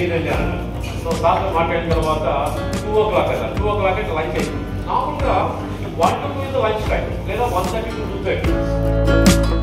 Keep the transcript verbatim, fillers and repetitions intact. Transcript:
ఇదండి అన్నారు. సో సార్తో మాట్లాడిన తర్వాత టూ ఓ క్లాక్ అన్నారు. టూ ఓ క్లాక్ అయితే లంచ్ అయింది. మామూలుగా one to two is lunch time లేదా one thirty to two thirty